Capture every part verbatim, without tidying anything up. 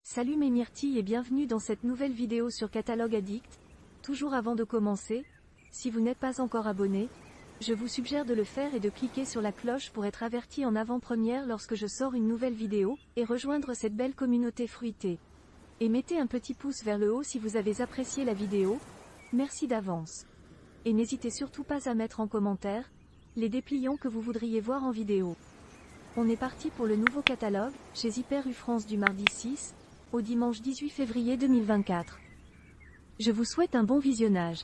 Salut mes myrtilles et bienvenue dans cette nouvelle vidéo sur Catalogue Addict. Toujours avant de commencer, si vous n'êtes pas encore abonné, je vous suggère de le faire et de cliquer sur la cloche pour être averti en avant-première lorsque je sors une nouvelle vidéo, et rejoindre cette belle communauté fruitée. Et mettez un petit pouce vers le haut si vous avez apprécié la vidéo, merci d'avance. Et n'hésitez surtout pas à mettre en commentaire les dépliants que vous voudriez voir en vidéo. On est parti pour le nouveau catalogue, chez Hyper U France du mardi six au dimanche dix-huit février deux mille vingt-quatre. Je vous souhaite un bon visionnage.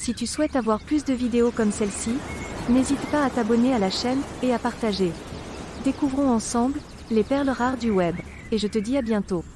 Si tu souhaites avoir plus de vidéos comme celle-ci, n'hésite pas à t'abonner à la chaîne, et à partager. Découvrons ensemble, les perles rares du web. Et je te dis à bientôt.